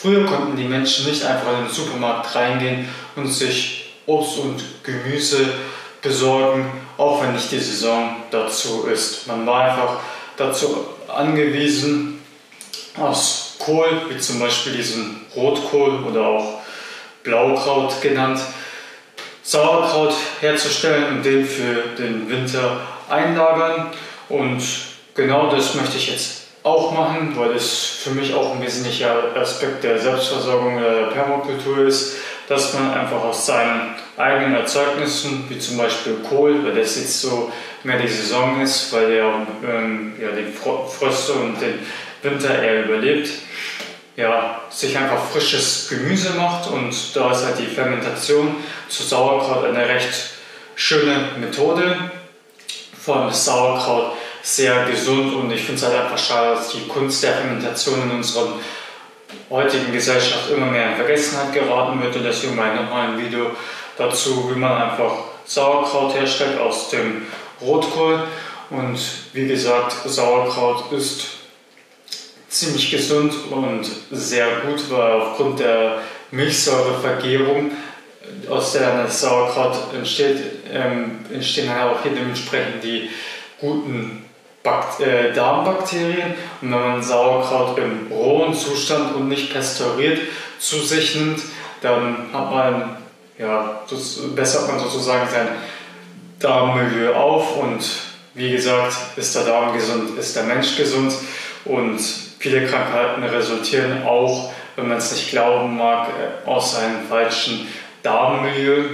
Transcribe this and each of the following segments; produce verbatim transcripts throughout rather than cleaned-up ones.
Früher konnten die Menschen nicht einfach in den Supermarkt reingehen und sich Obst und Gemüse besorgen, auch wenn nicht die Saison dazu ist. Man war einfach dazu angewiesen, aus Kohl, wie zum Beispiel diesen Rotkohl oder auch Blaukraut genannt, Sauerkraut herzustellen und den für den Winter einlagern. Und genau das möchte ich jetzt auch machen, weil es für mich auch ein wesentlicher Aspekt der Selbstversorgung oder der Permakultur ist, dass man einfach aus seinen eigenen Erzeugnissen, wie zum Beispiel Kohl, weil das jetzt so mehr die Saison ist, weil der ähm, ja, die Fröste und den Winter eher überlebt, ja, sich einfach frisches Gemüse macht, und da ist halt die Fermentation zu Sauerkraut eine recht schöne Methode. Vor allem das Sauerkraut sehr gesund, und ich finde es halt einfach schade, dass die Kunst der Fermentation in unserer heutigen Gesellschaft immer mehr in Vergessenheit geraten wird, und deswegen mache ich nochmal ein Video dazu, wie man einfach Sauerkraut herstellt aus dem Rotkohl. Und wie gesagt, Sauerkraut ist ziemlich gesund und sehr gut, weil aufgrund der Milchsäurevergärung, aus der das Sauerkraut entsteht, ähm, entstehen halt auch hier dementsprechend die guten Bakt äh, Darmbakterien. Und wenn man Sauerkraut im rohen Zustand und nicht pasteuriert zu sich nimmt, dann hat man, ja, das bessert man sozusagen sein Darmmilieu auf, und wie gesagt, ist der Darm gesund, ist der Mensch gesund, und viele Krankheiten resultieren auch, wenn man es nicht glauben mag, aus einem falschen Darmmilieu.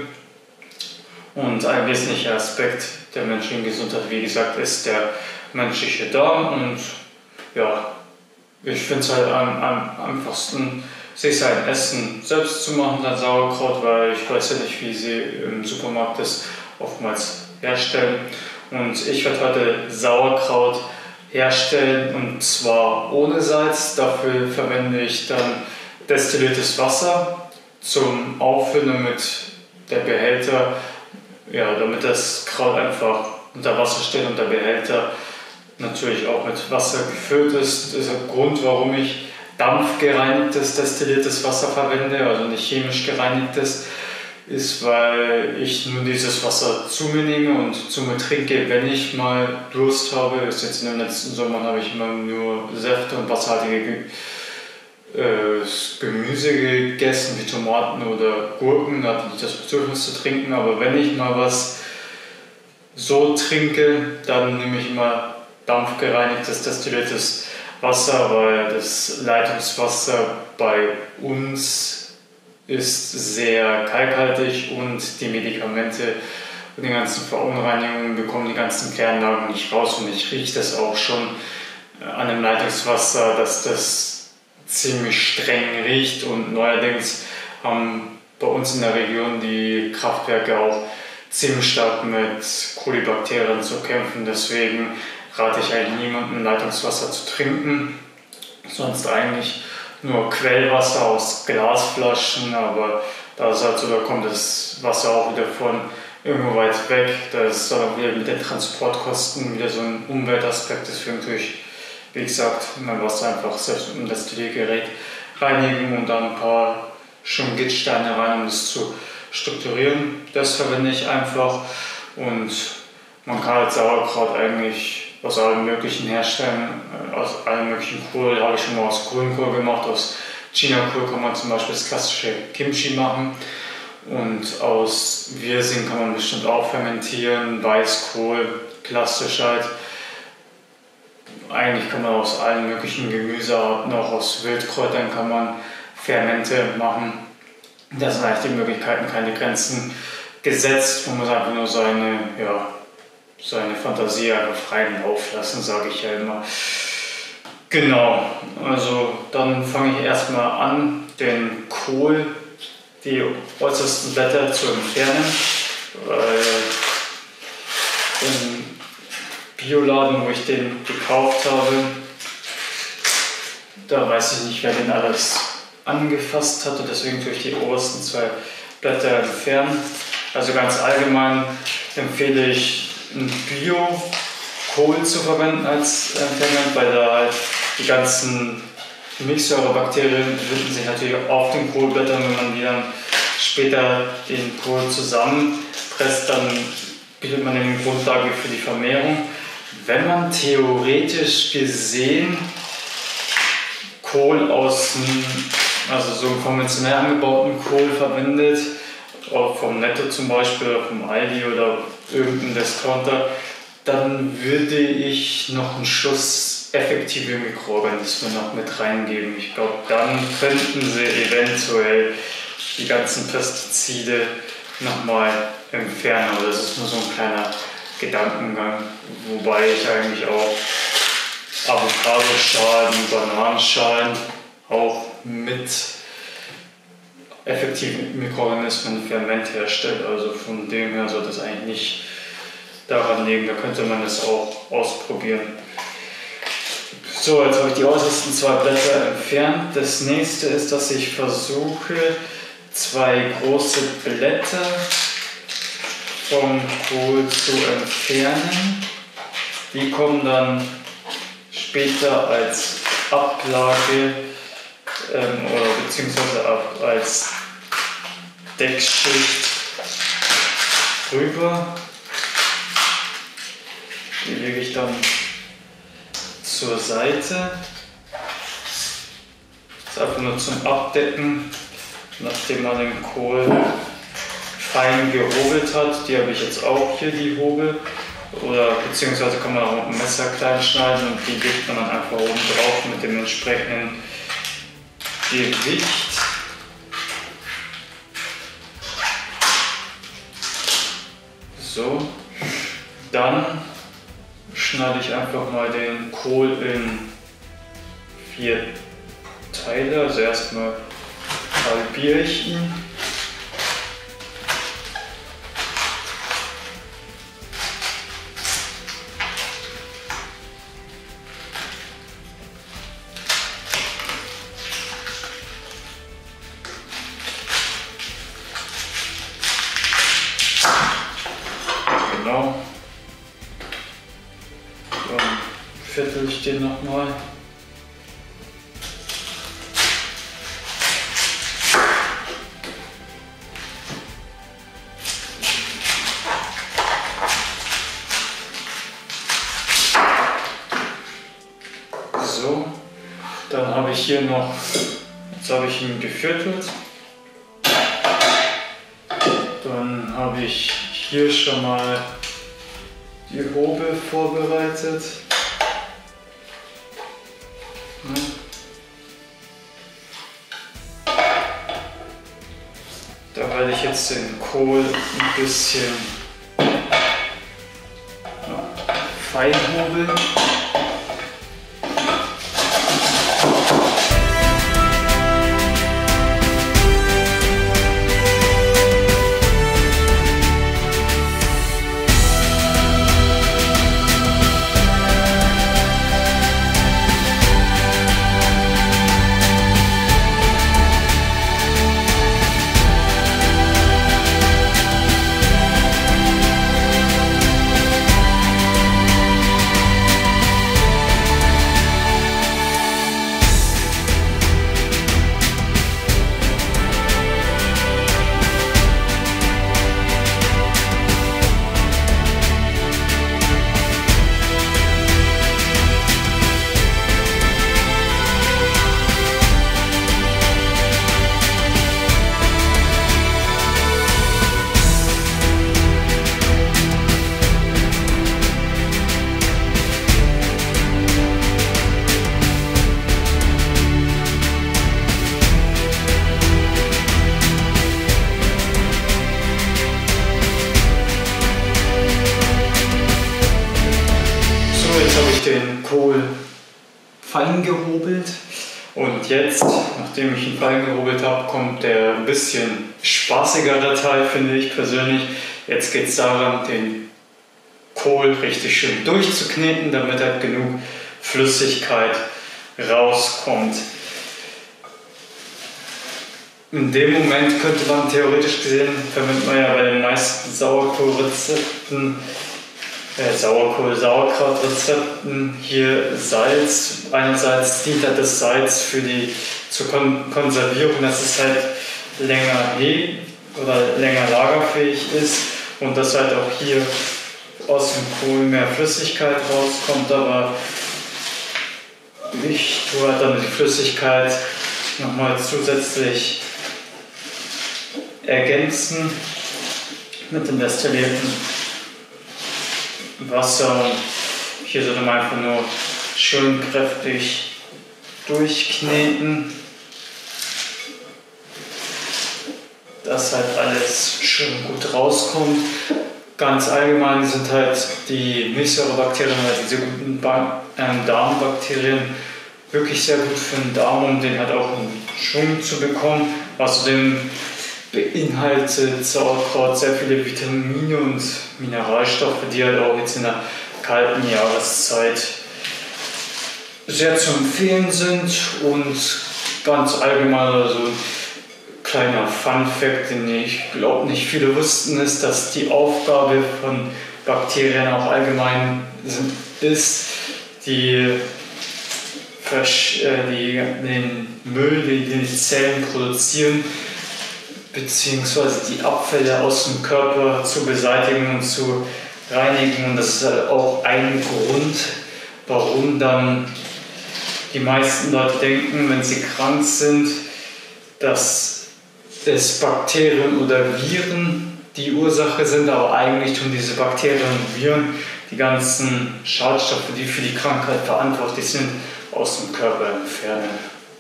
Und ein wesentlicher Aspekt der menschlichen Gesundheit, wie gesagt, ist der menschliche Darm. Und ja, ich finde es halt am, am einfachsten, sich sein Essen selbst zu machen, dann Sauerkraut, weil ich weiß ja nicht, wie sie im Supermarkt das oftmals herstellen. Und ich werde heute Sauerkraut herstellen, und zwar ohne Salz. Dafür verwende ich dann destilliertes Wasser zum Auffüllen, damit der Behälter, ja, damit das Kraut einfach unter Wasser steht und der Behälter natürlich auch mit Wasser gefüllt ist. Das ist der Grund, warum ich dampfgereinigtes destilliertes Wasser verwende, also nicht chemisch gereinigtes, ist, weil ich nur dieses Wasser zu mir nehme und zu mir trinke, wenn ich mal Durst habe. Bis jetzt in den letzten Sommern habe ich immer nur Säfte und wasserhaltige äh, Gemüse gegessen, wie Tomaten oder Gurken. Da hatte ich das Bedürfnis zu trinken, aber wenn ich mal was so trinke, dann nehme ich immer dampfgereinigtes destilliertes Wasser, weil das Leitungswasser bei uns ist sehr kalkhaltig, und die Medikamente und die ganzen Verunreinigungen bekommen die ganzen Kläranlagen nicht raus, und ich rieche das auch schon an dem Leitungswasser, dass das ziemlich streng riecht. Und neuerdings haben bei uns in der Region die Kraftwerke auch ziemlich stark mit Kolibakterien zu kämpfen, deswegen rate ich eigentlich niemandem, Leitungswasser zu trinken, sonst eigentlich nur Quellwasser aus Glasflaschen, aber da ist halt so, da kommt das Wasser auch wieder von irgendwo weit weg. Da ist dann auch wieder mit den Transportkosten wieder so ein Umweltaspekt. Deswegen tue ich, wie gesagt, mein Wasser einfach selbst mit dem Destilliergerät reinigen und dann ein paar Schungitsteine rein, um das zu strukturieren. Das verwende ich einfach, und man kann halt Sauerkraut eigentlich aus allem Möglichen herstellen, aus allem möglichen Kohl. Habe ich schon mal aus Grünkohl gemacht, aus Chinakohl kann man zum Beispiel das klassische Kimchi machen, und aus Wirsing kann man bestimmt auch fermentieren, Weißkohl, klassisch halt. Eigentlich kann man aus allen möglichen Gemüsearten, auch aus Wildkräutern kann man Fermente machen. Da sind eigentlich die Möglichkeiten, keine Grenzen gesetzt. Man muss einfach nur seine, ja, seine Fantasie einfach freien Lauf lassen, sage ich ja immer. Genau, also dann fange ich erstmal an, den Kohl, die äußersten Blätter zu entfernen. Weil im Bioladen, wo ich den gekauft habe, da weiß ich nicht, wer den alles angefasst hatte, deswegen tue ich die obersten zwei Blätter entfernen. Also ganz allgemein empfehle ich, ein Bio-Kohl zu verwenden als Entferner, weil da halt die ganzen Milchsäurebakterien befinden sich natürlich auf den Kohlblättern. Wenn man die dann später den Kohl zusammenpresst, dann bildet man eine Grundlage für die Vermehrung. Wenn man theoretisch gesehen Kohl aus also so einen konventionell angebauten Kohl verwendet, auch vom Netto zum Beispiel oder vom Aldi oder irgendeinem Discounter, dann würde ich noch einen Schuss effektive Mikroorganismen noch mit reingeben. Ich glaube, dann könnten sie eventuell die ganzen Pestizide nochmal entfernen. Aber das ist nur so ein kleiner Gedankengang, wobei ich eigentlich auch Avocadoschalen, Bananenschalen auch mit effektiven Mikroorganismen Ferment herstellt. Also von dem her sollte es eigentlich nicht daran liegen. Da könnte man es auch ausprobieren. So, jetzt habe ich die äußersten zwei Blätter entfernt. Das nächste ist, dass ich versuche, zwei große Blätter vom Kohl zu entfernen. Die kommen dann später als Ablage ähm, oder beziehungsweise ab, als Deckschicht drüber. Die lege ich dann zur Seite. Das ist einfach nur zum Abdecken, nachdem man den Kohl fein gehobelt hat. Die habe ich jetzt auch hier, die Hobel. Oder beziehungsweise kann man auch mit dem Messer klein schneiden und die legt man dann einfach oben drauf mit dem entsprechenden Gewicht. So, dann schneide ich einfach mal den Kohl in vier Teile. Also erstmal halbiere ich ihn. Genau. Dann viertel ich den nochmal. So, dann habe ich hier noch, jetzt habe ich ihn geviertelt. Dann habe ich hier schon mal die Hobel vorbereitet. Da werde ich jetzt den Kohl ein bisschen fein hobeln. Den Kohl fein gehobelt und jetzt, nachdem ich ihn fein gehobelt habe, kommt der ein bisschen spaßigere Teil, finde ich persönlich. Jetzt geht es daran, den Kohl richtig schön durchzukneten, damit halt genug Flüssigkeit rauskommt. In dem Moment könnte man theoretisch gesehen, verwendet man ja bei den meisten Sauerkohlrezepten äh, Sauerkohl-Sauerkraut-Rezepten. Hier Salz. Einerseits dient halt das Salz für die zur Kon Konservierung, dass es halt länger he oder länger lagerfähig ist und dass halt auch hier aus dem Kohl mehr Flüssigkeit rauskommt, aber ich tue halt dann die Flüssigkeit nochmal zusätzlich ergänzen mit dem destillierten Wasser. Hier sollte man einfach nur schön kräftig durchkneten, dass halt alles schön gut rauskommt. Ganz allgemein sind halt die Milchsäurebakterien, halt diese guten ba ähm, Darmbakterien, wirklich sehr gut für den Darm, um den halt auch in Schwung zu bekommen. Außerdem beinhaltet Sauerkraut sehr viele Vitamine und Mineralstoffe, die halt auch jetzt in der kalten Jahreszeit sehr zu empfehlen sind. Und ganz allgemein, also kleiner Fun-Fact, den ich glaube nicht viele wussten, ist, dass die Aufgabe von Bakterien auch allgemein sind, ist, die, die den Müll, den die Zellen produzieren, beziehungsweise die Abfälle aus dem Körper zu beseitigen und zu reinigen. Und das ist halt auch ein Grund, warum dann die meisten Leute denken, wenn sie krank sind, dass es Bakterien oder Viren die Ursache sind, aber eigentlich tun diese Bakterien und Viren die ganzen Schadstoffe, die für die Krankheit verantwortlich sind, aus dem Körper entfernen.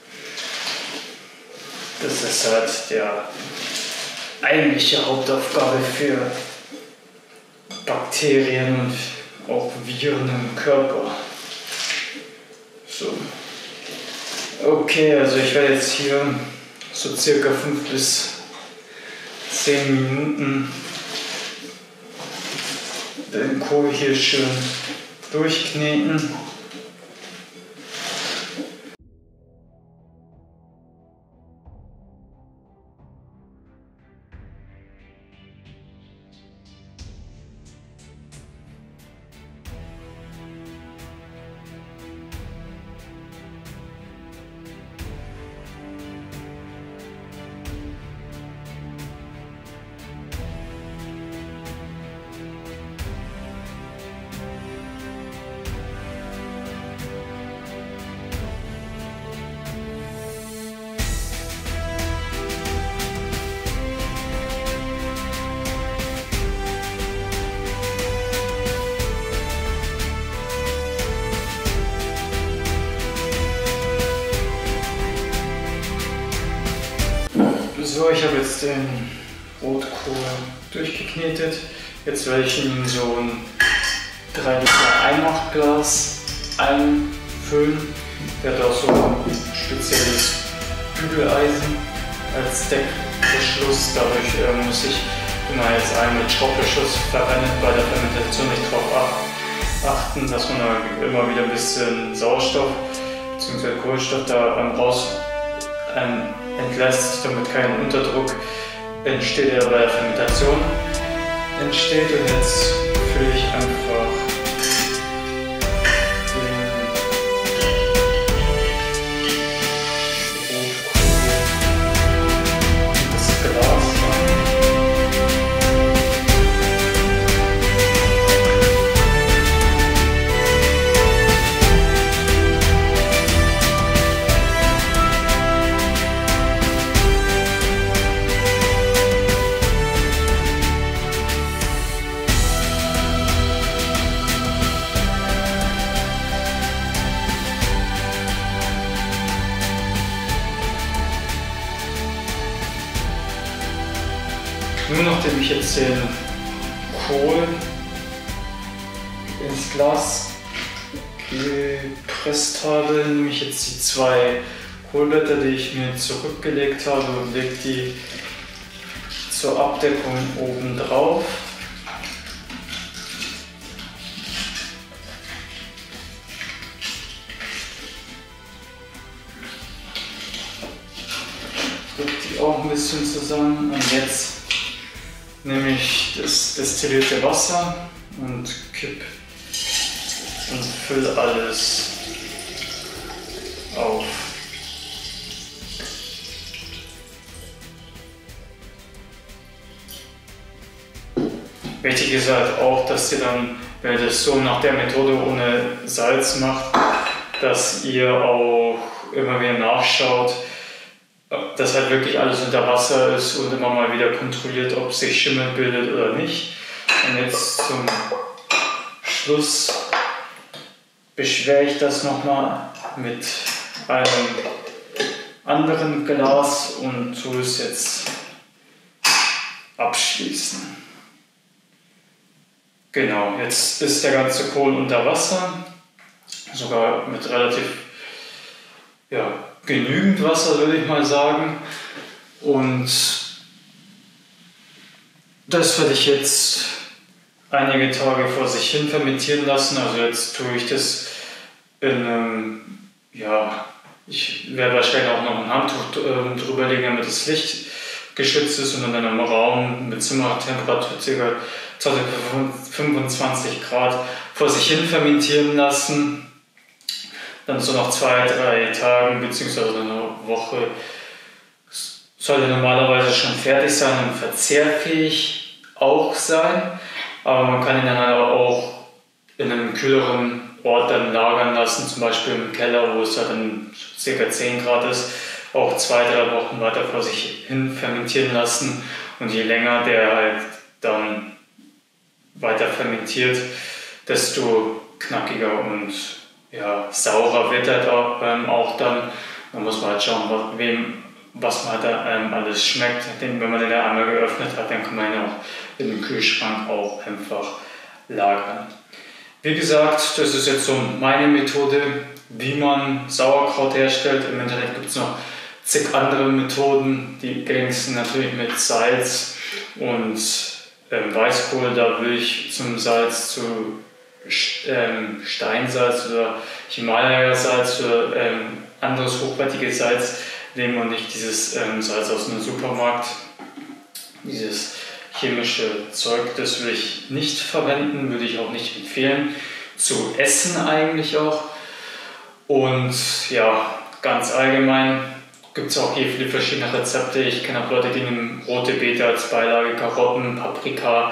Das ist halt der eigentliche Hauptaufgabe für Bakterien und auch Viren im Körper. So. Okay, also ich werde jetzt hier so circa fünf bis zehn Minuten den Kohl hier schön durchkneten. So, ich habe jetzt den Rotkohl durchgeknetet. Jetzt werde ich ihn in so ein drei Liter Einmachglas einfüllen. Der hat auch so ein spezielles Bügeleisen als Deckverschluss. Dadurch äh, muss ich immer jetzt einen mit Schraubverschluss verwenden, bei der Fermentation nicht darauf achten, dass man immer wieder ein bisschen Sauerstoff bzw. Kohlenstoff da raus ähm, entlässt, damit kein Unterdruck entsteht, der bei der Fermentation entsteht. Und jetzt fülle ich einfach den Rotkohl in das Glas rein. Nur nachdem ich jetzt den Kohl ins Glas gepresst habe, nehme ich jetzt die zwei Kohlblätter, die ich mir zurückgelegt habe, und lege die zur Abdeckung oben drauf. Drücke die auch ein bisschen zusammen und jetzt nehme ich das destillierte Wasser und kipp und füll alles auf. Wichtig ist halt auch, dass ihr dann, wenn ihr das so nach der Methode ohne Salz macht, dass ihr auch immer wieder nachschaut, dass halt wirklich alles unter Wasser ist und immer mal wieder kontrolliert, ob sich Schimmel bildet oder nicht. Und jetzt zum Schluss beschwere ich das nochmal mit einem anderen Glas und tue es jetzt abschließen. Genau, jetzt ist der ganze Kohl unter Wasser, sogar mit relativ ja, genügend Wasser, würde ich mal sagen. Und das werde ich jetzt einige Tage vor sich hin fermentieren lassen. Also jetzt tue ich das in einem, ja, ich werde wahrscheinlich auch noch ein Handtuch äh, drüber legen, damit das Licht geschützt ist und in einem Raum mit Zimmertemperatur ca. fünfundzwanzig Grad vor sich hin fermentieren lassen. Dann so nach zwei, drei Tagen bzw. einer Woche sollte normalerweise schon fertig sein und verzehrfähig auch sein. Aber man kann ihn dann auch in einem kühleren Ort dann lagern lassen, zum Beispiel im Keller, wo es halt dann ca. zehn Grad ist, auch zwei, drei Wochen weiter vor sich hin fermentieren lassen. Und je länger der halt dann weiter fermentiert, desto knackiger und ja, saurer wird er da ähm, auch dann. Da muss man halt schauen, was, wem, was man halt ähm, alles schmeckt. Den, wenn man den einmal geöffnet hat, dann kann man ihn auch in den Kühlschrank auch einfach lagern. Wie gesagt, das ist jetzt so meine Methode, wie man Sauerkraut herstellt. Im Internet gibt es noch zig andere Methoden. Die gängigsten natürlich mit Salz und ähm, Weißkohl. Da will ich zum Salz zu ähm, Steinsalz oder Himalaya-Salz oder ähm, anderes hochwertiges Salz nehmen und nicht dieses ähm, Salz aus dem Supermarkt. Dieses chemische Zeug, das würde ich nicht verwenden, würde ich auch nicht empfehlen. Zu essen eigentlich auch. Und ja, ganz allgemein gibt es auch hier viele verschiedene Rezepte. Ich kenne auch Leute, die nehmen rote Beete als Beilage, Karotten, Paprika,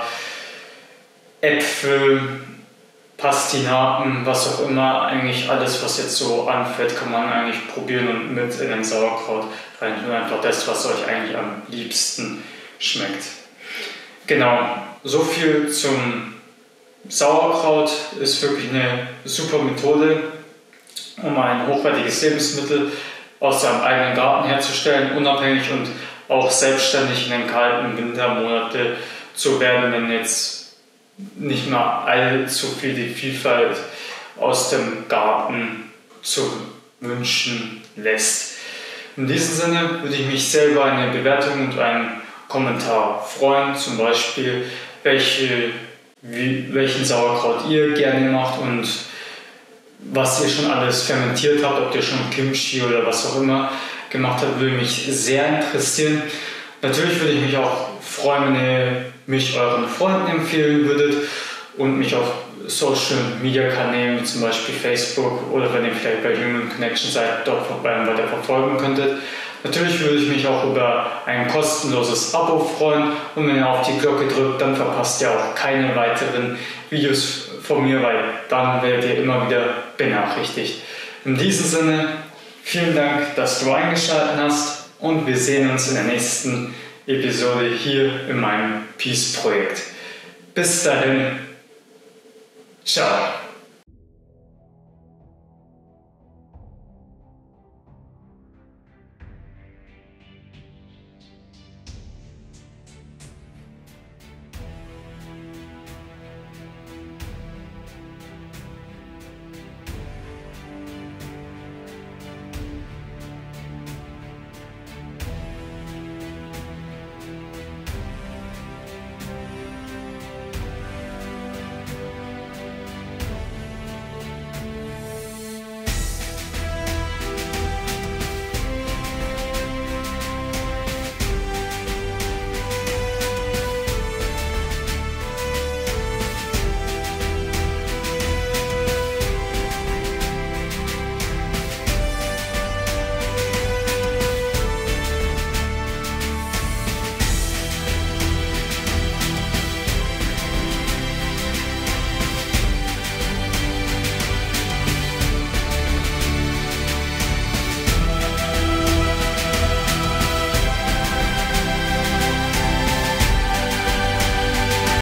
Äpfel, Pastinaken, was auch immer. Eigentlich alles, was jetzt so anfällt, kann man eigentlich probieren und mit in den Sauerkraut rein tun. Einfach das, was euch eigentlich am liebsten schmeckt. Genau, so viel zum Sauerkraut. Ist wirklich eine super Methode, um ein hochwertiges Lebensmittel aus seinem eigenen Garten herzustellen, unabhängig und auch selbstständig in den kalten Wintermonaten zu werden, wenn jetzt nicht mehr allzu viel die Vielfalt aus dem Garten zu wünschen lässt. In diesem Sinne würde ich mich sehr über eine Bewertung und einen Kommentar freuen, zum Beispiel welche, wie, welchen Sauerkraut ihr gerne macht und was ihr schon alles fermentiert habt, ob ihr schon Kimchi oder was auch immer gemacht habt, würde mich sehr interessieren. Natürlich würde ich mich auch freuen, wenn ihr mich euren Freunden empfehlen würdet und mich auf Social Media Kanälen wie zum Beispiel Facebook oder wenn ihr vielleicht bei Human Connection seid, dort weiter verfolgen könntet. Natürlich würde ich mich auch über ein kostenloses Abo freuen und wenn ihr auf die Glocke drückt, dann verpasst ihr auch keine weiteren Videos von mir, weil dann werdet ihr immer wieder benachrichtigt. In diesem Sinne, vielen Dank, dass du eingeschaltet hast und wir sehen uns in der nächsten Episode hier in meinem Peace-Projekt. Bis dahin, ciao.